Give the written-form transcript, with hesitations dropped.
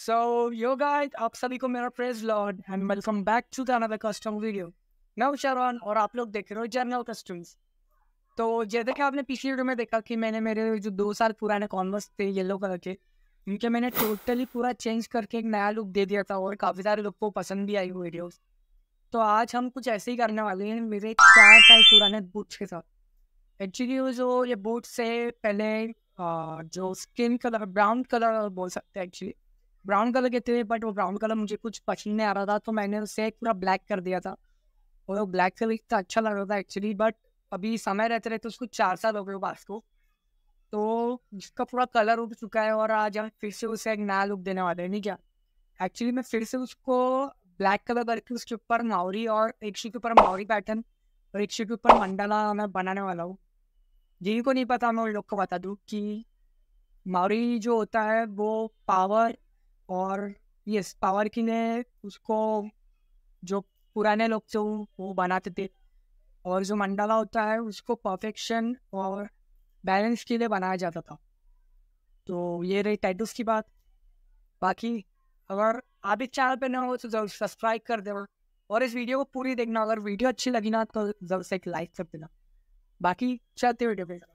सो yo guys, आप सभी को मेरा praise Lord and welcome back to the another custom video. मैं हूं शरवण और आप लोग देख रहे हो जर्नल कस्टम्स। तो जैसे कि आपने पिछली वीडियो में देखा कि मैंने मेरे जो 2 साल पुराने कॉन्वर्स थे येलो कलर के, उनके मैंने टोटली पूरा चेंज करके एक नया लुक दे दिया था और काफ़ी सारे लोग को पसंद भी आई वो वीडियोस। तो आज हम कुछ ऐसे ही करने वाले हैं मेरे 4 साल पुराने बूट्स के साथ। एक्चुअली वो जो ये बूट्स से पहले जो स्किन कलर ब्राउन कलर बोल सकते हैं, एक्चुअली ब्राउन कलर के थे, बट वो ब्राउन कलर मुझे कुछ पसंद नहीं आ रहा था, तो मैंने उसे पूरा ब्लैक कर दिया था। और वो ब्लैक कलर इतना अच्छा लग रहा था एक्चुअली, बट अभी समय रहते रहते उसको 4 साल हो गए बास को, तो उसका पूरा कलर उड़ चुका है और आज हम फिर से उसे एक नया लुक देने वाले हैं। नहीं क्या, एक्चुअली मैं फिर से उसको ब्लैक कलर करके उसके ऊपर मावरी और एक शी के ऊपर मावरी पैटर्न और एक शी के ऊपर मंडाला मैं बनाने वाला हूँ। जिनको नहीं पता मैं उन लोग को बता दूँ कि मावरी जो होता है वो पावर और यस पावर के लिए उसको जो पुराने लोग थे वो बनाते थे, और जो मंडाला होता है उसको परफेक्शन और बैलेंस के लिए बनाया जाता था। तो ये रही टैटूस की बात। बाकी अगर आप इस चैनल पे नए हो तो जरूर सब्सक्राइब कर देना और इस वीडियो को पूरी देखना। अगर वीडियो अच्छी लगी ना तो जरूर से एक लाइक कर देना। बाकी चलते वीडियो पे।